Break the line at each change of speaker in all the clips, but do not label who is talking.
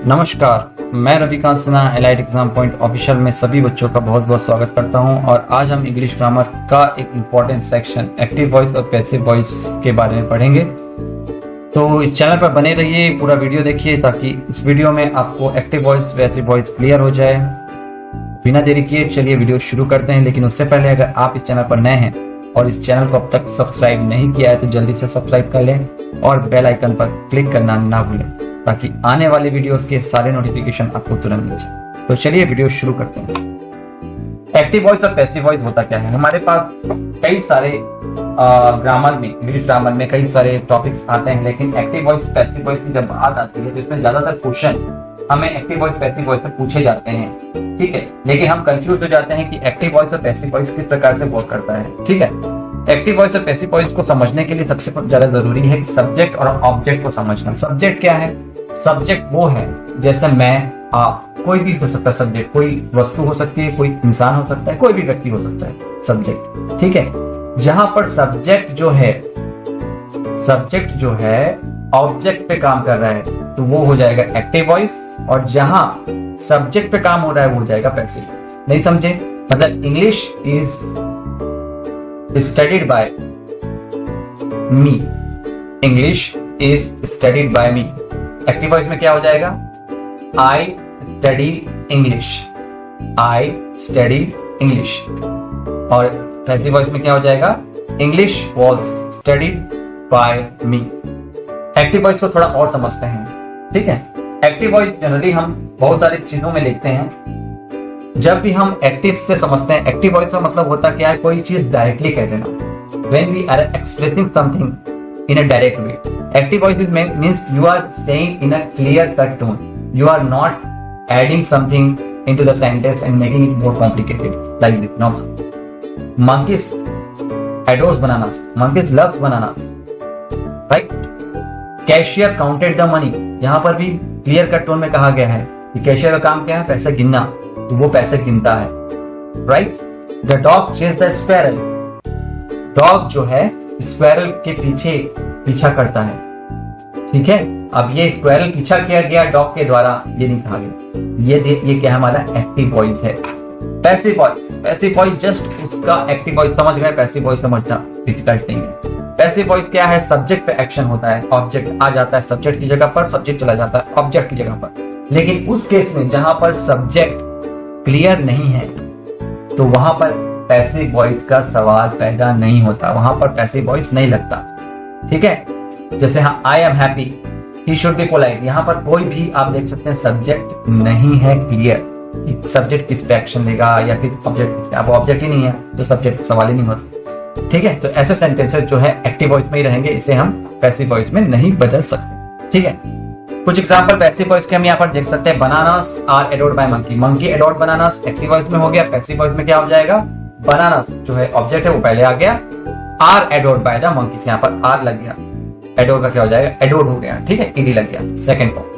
नमस्कार, मैं Ravikant Sinha elite exam point official में सभी बच्चों का बहुत बहुत स्वागत करता हूं। और आज हम इंग्लिश ग्रामर का एक इम्पॉर्टेंट सेक्शन एक्टिव वॉइस और पैसिव वॉइस के बारे में पढ़ेंगे। तो इस चैनल पर बने रहिए, पूरा वीडियो देखिए ताकि इस वीडियो में आपको active voice passive voice clear हो जाए। बिना देरी किए चलिए वीडियो शुरू करते हैं। लेकिन उससे पहले अगर आप इस चैनल पर नए हैं और इस चैनल को अब तक सब्सक्राइब नहीं किया है तो जल्दी से सब्सक्राइब कर लें और बेल आइकन पर क्लिक करना ना भूलें ताकि आने वाले वीडियोस के सारे नोटिफिकेशन आपको तुरंत मिल जाए। तो चलिए वीडियो शुरू करते हैं। एक्टिव वॉइस और पैसिव वॉइस होता क्या है? हमारे पास कई सारे ग्रामर में, इंग्लिश ग्रामर में कई सारे टॉपिक्स आते हैं, लेकिन एक्टिव वॉइस पैसिव वॉइस की जब बात आती है तो इसमें ज्यादातर क्वेश्चन हमें एक्टिव वॉइस पैसिव वॉइस में पूछे जाते हैं, ठीक है। लेकिन हम कंफ्यूज हो जाते हैं कि एक्टिव वॉइस और पैसिव वॉइस किस प्रकार से वर्क करता है, ठीक है। एक्टिव वॉइस और पैसिव वॉइस को समझने के लिए सबसे ज्यादा जरूरी है कि सब्जेक्ट और ऑब्जेक्ट को समझना। सब्जेक्ट क्या है? सब्जेक्ट वो है जैसे मैं, आप, कोई भी हो सकता है सब्जेक्ट। कोई वस्तु हो सकती है, कोई इंसान हो सकता है, कोई भी व्यक्ति हो सकता है सब्जेक्ट, ठीक है। जहां पर सब्जेक्ट जो है ऑब्जेक्ट पे काम कर रहा है तो वो हो जाएगा एक्टिव वॉइस, और जहां सब्जेक्ट पे काम हो रहा है वो हो जाएगा पैसिव वॉइस। नहीं समझे? मतलब English is studied by me, English is studied by me. Active voice में क्या हो जाएगा? I study English, I study English. और पैसिव वॉइस में क्या हो जाएगा? English was studied by me. Active voice को थोड़ा और समझते हैं, ठीक है। एक्टिव वॉइस जनरली हम बहुत सारी चीजों में लिखते हैं। जब भी हम एक्टिव से समझते हैं, एक्टिव वॉइस का मतलब होता क्या है? कोई चीज डायरेक्टली कह देना। When we are expressing something in a direct way. Active voice means you are saying in a clear cut tone. You are not adding something into the sentence and making it more complicated like this. No. Monkeys adores bananas. Monkeys loves bananas. Right? Cashier counted the money. यहाँ पर भी clear cut tone में कहा गया है कि cashier का काम क्या है? पैसे गिनना, तो वो पैसे गिनता है। Right? The dog chased the squirrel. Dog जो है स्क्वेरल के पीछा करता है, ठीक है। अब ये स्क्वेरल पीछा किया गया डॉग के द्वारा, ये नहीं कहा गया। ये क्या है? हमारा एक्टिव वॉइस है। पैसिव वॉइस जस्ट उसका एक्टिव वॉइस समझ गए। पैसिव वॉइस समझना डिफिकल्ट नहीं है। पैसिव वॉइस क्या है? सब्जेक्ट पे एक्शन होता है, ऑब्जेक्ट आ जाता है सब्जेक्ट की जगह पर, सब्जेक्ट चला जाता है ऑब्जेक्ट की जगह पर। लेकिन उस केस में जहां पर सब्जेक्ट क्लियर नहीं है तो वहां पर पैसिव वॉइस का सवाल पैदा नहीं होता, वहां पर पैसिव वॉइस नहीं लगता, ठीक है। जैसे हाँ, I am happy, he should be polite. यहाँ पर कोई भी आप देख सकते हैं सब्जेक्ट नहीं है क्लियर, सब्जेक्ट किस पे एक्शन लेगा या फिर ऑब्जेक्ट किस पे। अब ऑब्जेक्ट ही नहीं है तो सब्जेक्ट सवाल ही नहीं होता, ठीक है। तो ऐसे सेंटेंसेस जो है एक्टिव वॉइस में ही रहेंगे, इसे हम पैसिव वॉइस में नहीं बदल सकते, ठीक है। कुछ एग्जांपल पैसिव वॉइस के हम यहाँ पर देख सकते हैं। Bananas are adored by monkey, monkey adored bananas active voice में हो गया। पैसिव वॉइस में क्या हो जाएगा? बनानास जो है ऑब्जेक्ट है वो पहले आ गया, are adored by the monkeys, यहाँ पर आर लग गया, एडोर्ड का क्या हो जाएगा? एडोर्ड हो गया, ठीक है, ईडी लग गया second form.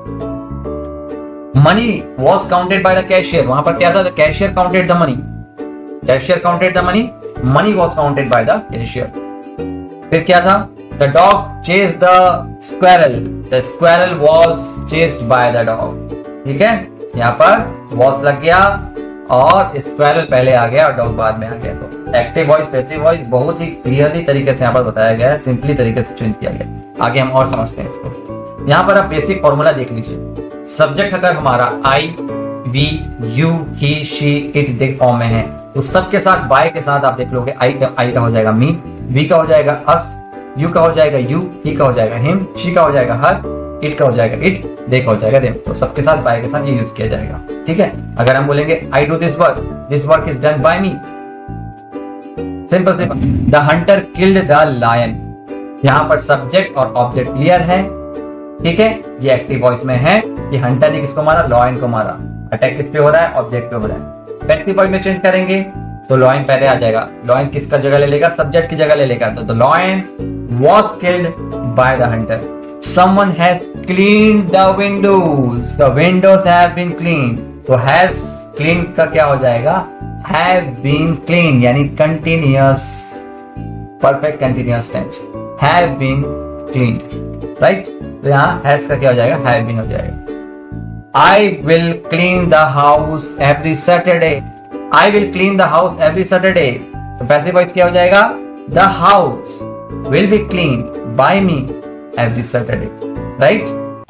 Money was counted by the cashier, वहां पर क्या था? The cashier counted the money, cashier counted the money, money was counted by the cashier. फिर क्या था? The dog chased the squirrel, the squirrel was chased by the dog, ठीक है। यहाँ पर वॉज लग गया और स्क्वेरल पहले आ गया और डॉग बाद में आ गया। तो एक्टिव वॉइस पैसिव वॉइस बहुत ही क्लियरली तरीके से यहाँ पर बताया गया है, सिंपली तरीके से चेंज किया गया। आगे हम और समझते हैं इसको। यहाँ पर आप बेसिक फॉर्मूला देख लीजिए। सब्जेक्ट अगर हमारा I, we, you, he, she, it दिख फॉर्म में है तो सबके साथ बाय के साथ आप देख लोगे। आई का हो जाएगा मी, वी का हो जाएगा अस, यू का हो जाएगा यू, ही का हो जाएगा हिम, शी का हो जाएगा हर, इट का हो जाएगा इट, दे का हो जाएगा देम। तो सबके साथ बाय के साथ ये यूज किया जाएगा, ठीक है। अगर हम बोलेंगे I do this work is done by me, simple. The hunter killed the lion, यहाँ पर सब्जेक्ट और ऑब्जेक्ट क्लियर है, ठीक है। ये एक्टिव वॉइस में है कि हंटर ने किसको मारा? लॉयन को मारा। अटैक किस पे हो रहा है? ऑब्जेक्ट पे हो रहा है। पैसिव वॉइस में चेंज करेंगे तो लॉयन पहले आ जाएगा, लॉयन किसका जगह ले लेगा? सब्जेक्ट की जगह ले लेगा। तो the lion was killed by the hunter. Someone has cleaned the windows. The windows have been cleaned. तो has cleaned का क्या हो जाएगा? Have been cleaned, यानी continuous, perfect continuous tense. Have been cleaned, right? तो यहाँ has का क्या हो जाएगा? Have been हो जाएगा। I will clean the house every Saturday. I will clean the house every Saturday. तो पैसिव वॉइस क्या हो जाएगा? The house will be cleaned by me every Saturday. Right?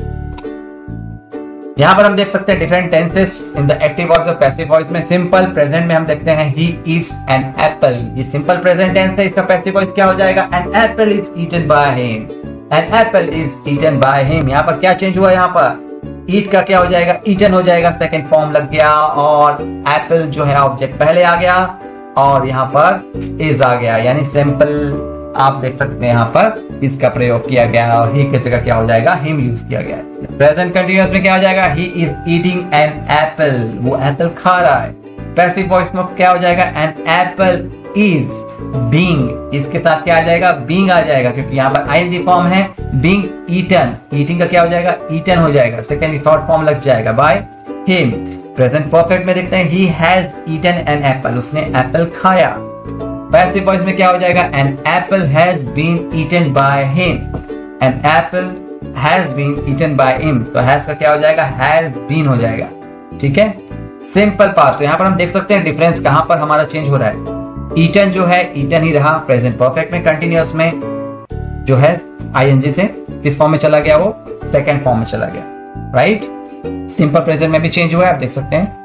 यहां पर हम देख सकते हैं different tenses in the active voice और पैसिव वॉइस में। सिंपल प्रेजेंट में हम देखते हैं he eats an apple. ये सिंपल प्रेजेंट टेंस है, इसका पैसिव वॉइस क्या हो जाएगा? An apple is eaten by him. An apple is eaten by him. यहाँ पर क्या चेंज हुआ? यहाँ पर ईट का क्या हो जाएगा? ईटन हो जाएगा, सेकेंड फॉर्म लग गया, और एप्पल जो है ऑब्जेक्ट पहले आ गया और यहाँ पर इज आ गया, यानी सिंपल आप देख सकते हैं यहाँ पर इसका प्रयोग किया गया और ही किसी का क्या हो जाएगा? हिम यूज किया गया। प्रेजेंट कंटिन्यूअस में क्या हो जाएगा? He is eating an apple, वो एप्पल खा रहा है। पैसिव वॉइस में क्या हो जाएगा? एन एप्पल इज बीइंग, इसके साथ क्या आ जाएगा? बीइंग आ जाएगा, क्योंकि यहाँ पर आईएनजी फॉर्म है। बीइंग ईटन, ईटिंग का क्या हो जाएगा? ईटन हो जाएगा, सेकेंड थर्ड फॉर्म लग जाएगा बाय हिम। प्रेजेंट परफेक्ट में देखते हैं he has eaten an apple, उसने एप्पल खाया। पैसिव वॉइस में क्या हो जाएगा? An apple has been eaten by him, an apple has been eaten by him, तो हैज का क्या हो जाएगा? हैज बीन हो जाएगा। ठीक है, सिंपल पास्ट। तो यहाँ पर हम देख सकते हैं डिफरेंस कहां पर हमारा चेंज हो रहा है। ईटन जो है ईटन ही रहा प्रेजेंट परफेक्ट में, कंटिन्यूअस में जो है आईएनजी से किस फॉर्म में चला गया? वो सेकंड फॉर्म में चला गया। राइट, सिंपल प्रेजेंट में भी चेंज हुआ है, आप देख सकते हैं।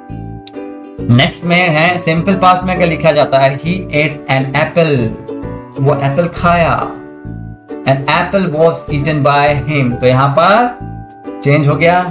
नेक्स्ट में है सिंपल पास्ट में क्या लिखा जाता है? ही एट एन एप्पल, वो एप्पल खाया। An apple was eaten by him, तो यहां पर चेंज हो गया,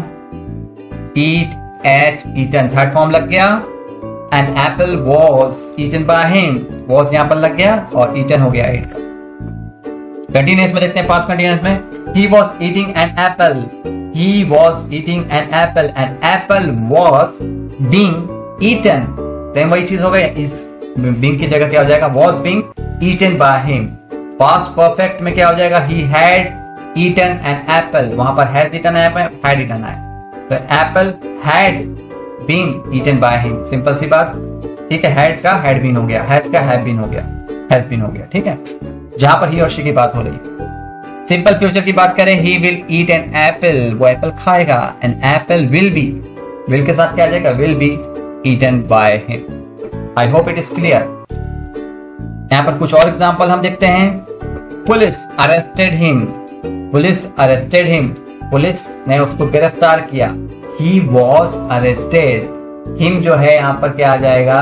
eat ate eaten third form लग गया। An apple was eaten by him, was यहां पर लग गया और ईटन हो गया एट का। कंटिन्यूअस में देखते हैं पास्ट कंटिन्यूअस में, he was eating an apple, he was eating an apple, an apple was being eaten, same वही चीज हो गई। इस बीइंग की जगह क्या हो जाएगा? Was being eaten by him. Past perfect में क्या हो जाएगा? He had eaten an apple, वहां पर हैज ईटन है, हैड ईटन है, तो apple had been eaten by him, simple सी बात। ठीक है, हैड का हैड बीन हो गया, हैज का हैव बीन हो गया, हैज बीन हो गया। ठीक है, जहां पर ही और शी की बात हो रही। सिंपल फ्यूचर की बात करें, he will eat an apple, वो एप्पल खाएगा। An apple will be, will के साथ क्या आ जाएगा? Will be eaten by him. I hope it is clear. यहां पर कुछ और एग्जांपल हम देखते हैं। Police arrested him, police arrested him, police ने उसको गिरफ्तार किया। He was arrested, him जो है यहाँ पर क्या आ जाएगा?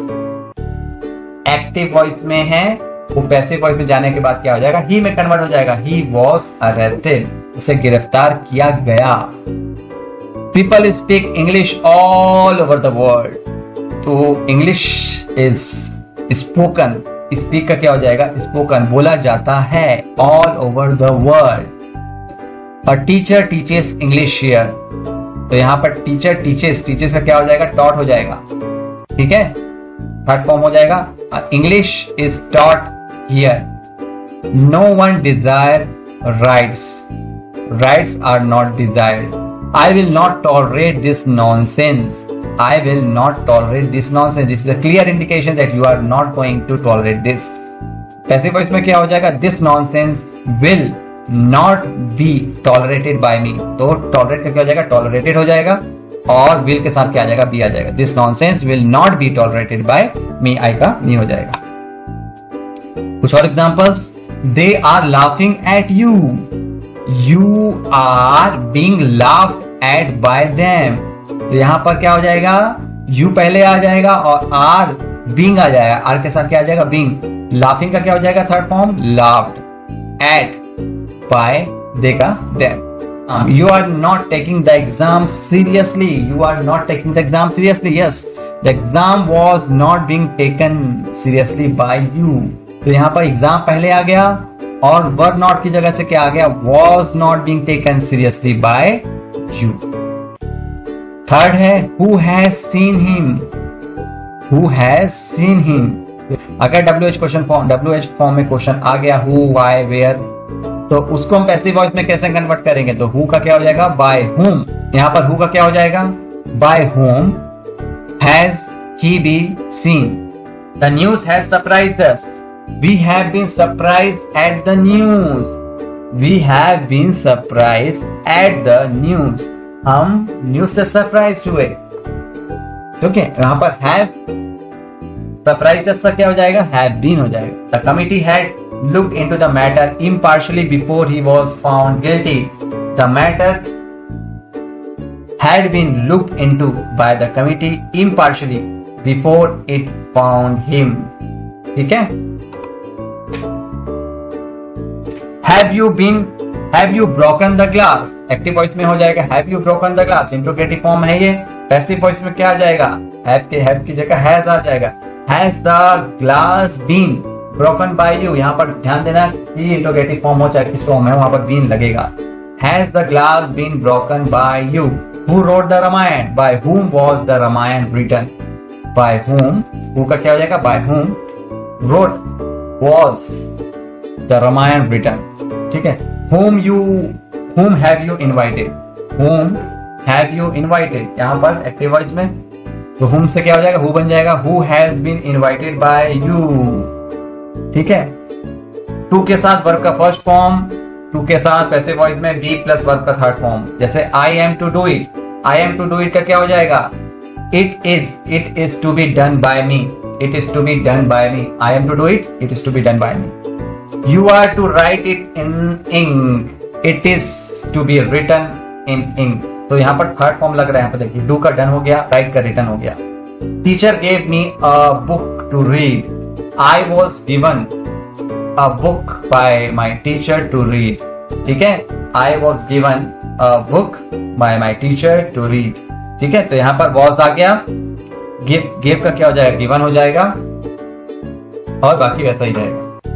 एक्टिव वॉइस में है, वो पैसिव वॉइस में जाने के बाद क्या हो जाएगा? ही में कन्वर्ट हो जाएगा। He was arrested, उसे गिरफ्तार किया गया। People speak English all over the world, तो इंग्लिश इज स्पोकन, स्पीक का क्या हो जाएगा? स्पोकन, बोला जाता है ऑल ओवर द वर्ल्ड। और टीचर टीचेस इंग्लिश हियर, तो यहां पर टीचर टीचेस, टीचेस का क्या हो जाएगा? टॉट हो जाएगा। ठीक है, थर्ड फॉर्म हो जाएगा। English is taught here. No one desire rights, rights are not desired. I will not tolerate this nonsense, I will not tolerate this nonsense. This is a clear indication that you are not going to tolerate this. Passive voice में क्या हो जाएगा? This nonsense will not be tolerated by me. तो tolerate का क्या हो जाएगा? Tolerated हो जाएगा और will के साथ क्या आ जाएगा? be आ जाएगा। This nonsense will not be tolerated by me. I का नहीं हो जाएगा। कुछ और examples. They are laughing at you. You are being laughed at by them. तो यहां पर क्या हो जाएगा? यू पहले आ जाएगा और आर बीइंग आ जाएगा। आर के साथ क्या आ जाएगा? बीइंग। लाफिंग का क्या हो जाएगा? Third form laughed at by देगा them. You are not taking the exam seriously, you are not taking the exam seriously. Yes, the exam was not being taken seriously by you. तो यहां पर exam पहले आ गया और were not की जगह से क्या आ गया? Was not being taken seriously by you. Third है who has seen him, who has seen him। अगर WH question form, WH form में क्वेश्चन आ गया who, why, where, तो उसको हम पैसिव वॉइस में कैसे कन्वर्ट करेंगे? तो who का क्या हो जाएगा? by whom। यहां पर who का क्या हो जाएगा? by whom has he been seen। The news has surprised us, we have been surprised at the news, we have been surprised at the news। हम न्यूज से सरप्राइज हुए। ठीक है, यहाँ पर हैव सरप्राइज से क्या हो जाएगा, हैव बीन हो जाएगा। The committee had looked into the matter impartially before he was found guilty. The matter had been looked into by the committee impartially before it found him। ठीक है, have you broken the glass, active voice में हो जाएगा have you broken the glass। Interrogative form है ये। Passive voice में क्या आ जाएगा, have की जगह has आ जाएगा। has the glass been broken by you, यहाँ पर ध्यान देना कि इंट्रोगेटिव फॉर्म हो चाहे किस फॉर्म है वहां पर been लगेगा। has the glass been broken by you। Who wrote the Ramayana? By whom was the Ramayana written? By whom? Who का क्या हो जाएगा, by whom wrote was the Ramayana written। ठीक है, whom have you invited? Whom have you invited? यहाँ पर active voice में तो whom से क्या हो जाएगा, who बन जाएगा। Who has been invited by you। ठीक है, to के साथ वर्ब का फर्स्ट फॉर्म, टू के साथ पैसिव वॉइस में बी प्लस वर्ब का थर्ड फॉर्म। जैसे I am to do it, I am to do it का क्या हो जाएगा, it is to be done by me, it is to be done by me. I am to do it, it is to be done by me. You are to write it in ink, it is to be written in ink. तो यहाँ पर third form लग रहा है, यहाँ पर देखिए do का डन हो गया, राइट का रिटन हो गया। Teacher gave me a book to read, I was given a book by my teacher to read। ठीक है, I was given a book by my teacher to read। ठीक है, तो यहां पर was आ गया, give का क्या हो जाएगा, given हो जाएगा और बाकी वैसा ही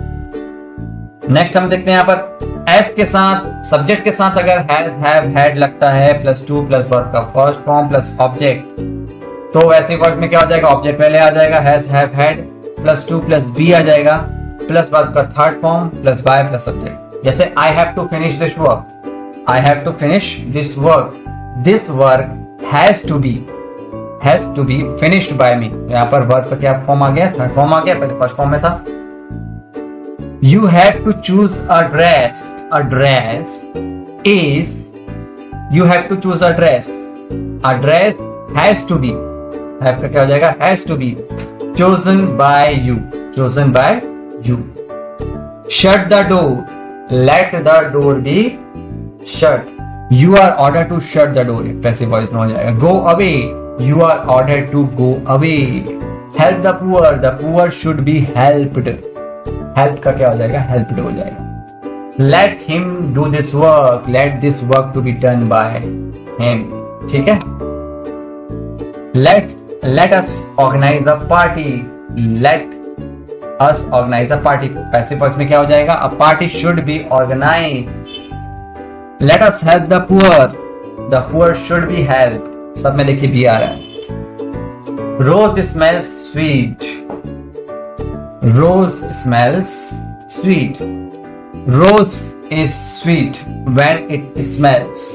जाएगा। नेक्स्ट हम देखते हैं यहाँ पर as के साथ सब्जेक्ट के साथ अगर has, have, had लगता है प्लस टू प्लस वर्ब का फर्स्ट फॉर्म प्लस ऑब्जेक्ट, तो वैसे वर्ब में क्या हो जाएगा, ऑब्जेक्ट पहले आ जाएगा has, have, had plus to plus be आ जाएगा प्लस वर्ब का third form plus by plus subject. जैसे I have to finish this work, I have to finish this work, this work has to be finished by me. यहाँ पर verb का क्या form आ गया, third form आ गया, पहले first form में था। You have to choose a dress, a dress is, you have to choose a dress has to be, have का क्या हो जाएगा, has to be chosen by you, chosen by you। Shut the door, let the door be shut। You are ordered to shut the door, passive voice में हो जाएगा। Go away, you are ordered to go away। Help the poor should be helped, help का क्या हो जाएगा, helped हो जाएगा। Let him do this work, let this work to be done by him। ठीक है, let us organize a party, let us organize a party, passive voice में क्या हो जाएगा, a party should be organized। let us help the poor should be helped, सब में देखिए भी आ रहा है। rose smells sweet, rose smells sweet, rose is sweet when it smells।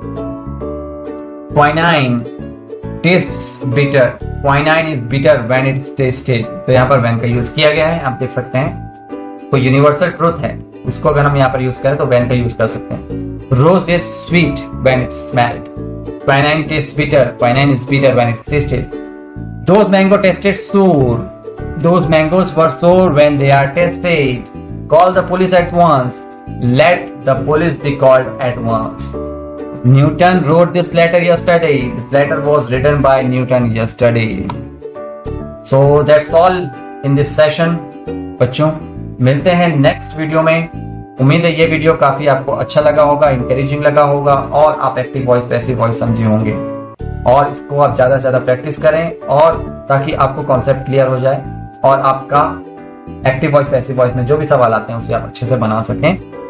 quinine tastes bitter, quinine is bitter when it's tasted। तो यहाँ पर when का यूज किया गया है, आप देख सकते हैं कोई यूनिवर्सल ट्रूथ है, उसको अगर हम यहाँ पर यूज करें तो when का यूज कर सकते हैं। rose is sweet when it's smelled, quinine tastes bitter, quinine is bitter when it's tasted। those mango tasted sour, those mangoes were sour when they are tasted। call the police at once, let the police be called at once। Newton wrote this letter yesterday, this letter was written by Newton yesterday। so that's all in this session। बच्चों मिलते हैं next video में। उम्मीद है ये video काफी आपको अच्छा लगा होगा, इंकरेजिंग लगा होगा और आप एक्टिव वॉइस पैसिव वॉइस समझे होंगे, और इसको आप ज्यादा से ज्यादा प्रैक्टिस करें और ताकि आपको कॉन्सेप्ट क्लियर हो जाए और आपका एक्टिव वॉइस पैसिव वॉइस में जो भी सवाल आते हैं उसे आप अच्छे से बना सकें।